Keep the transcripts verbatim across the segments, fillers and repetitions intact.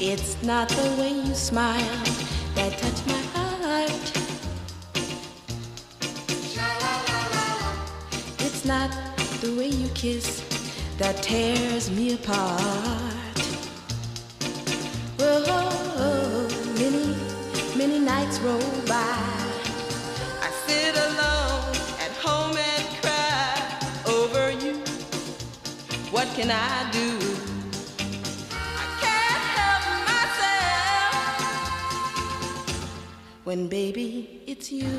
It's not the way you smile that touch my heart. It's not the way you kiss that tears me apart. Whoa, many, many nights roll by. I sit alone at home and cry over you. What can I do? I can't help myself when, baby, it's you.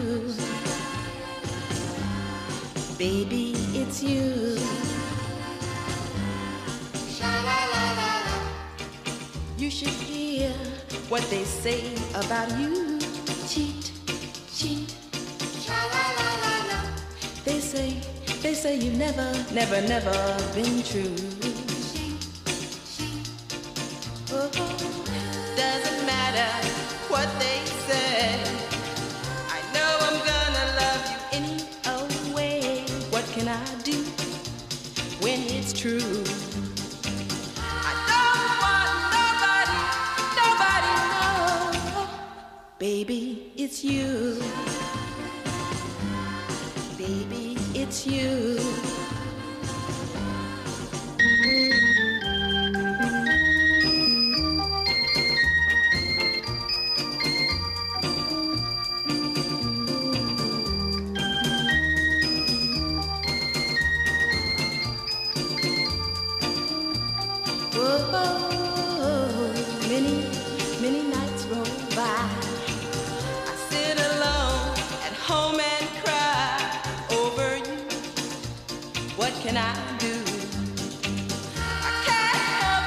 Baby, it's you. You should hear what they say about you. Cheat, cheat. They say, they say you've never, never, never been true. Oh, doesn't matter what they say. I know I'm gonna love you any old way. What can I do when it's true? I don't want nobody, nobody know. Baby, it's you. Baby, it's you. Whoa, many, many nights roll by. I sit alone at home and cry over you. What can I do? I can't help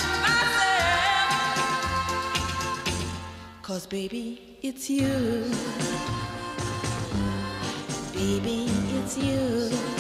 myself. 'Cause baby, it's you. Baby, it's you.